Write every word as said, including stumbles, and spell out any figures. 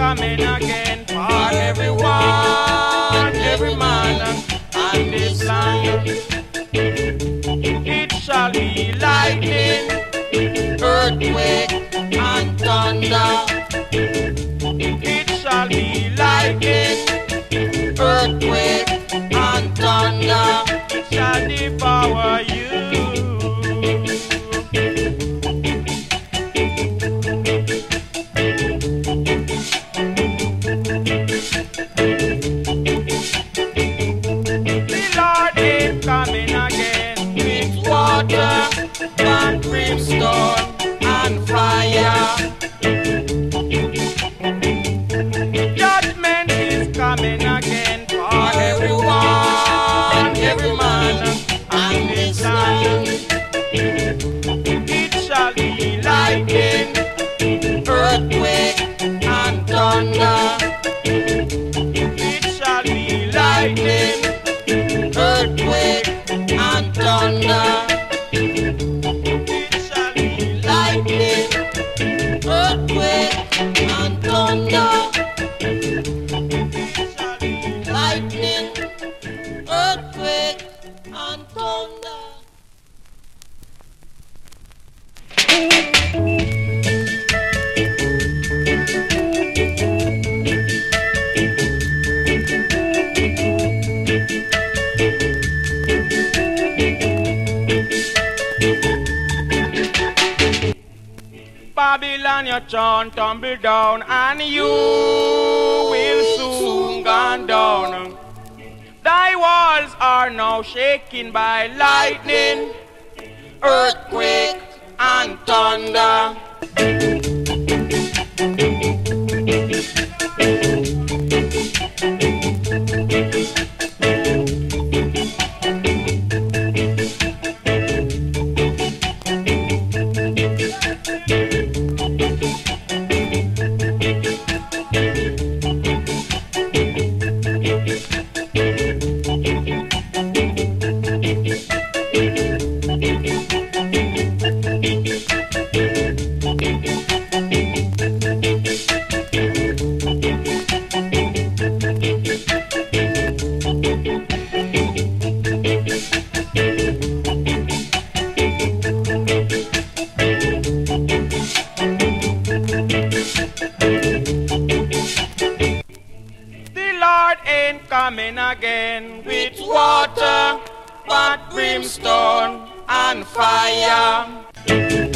coming again for everyone, every man on this land. It shall be lightning, earthquake, and thunder. It shall be lightning, earthquake, and thunder. It shall devour you. The Lord ain't coming again with water and brimstone and fire. Judgment is coming again for everyone, every man on this land. It shall be lightning, earthquake, and thunder. It shall be lightning, earthquake, and thunder. It shall be lightning, earthquake, and thunder. It shall be lightning, earthquake, and thunder. Babylon, your throne tumble down, and you will soon go down. Thy walls are now shaken by lightning, earthquake, and thunder. Coming again with water, but brimstone and fire.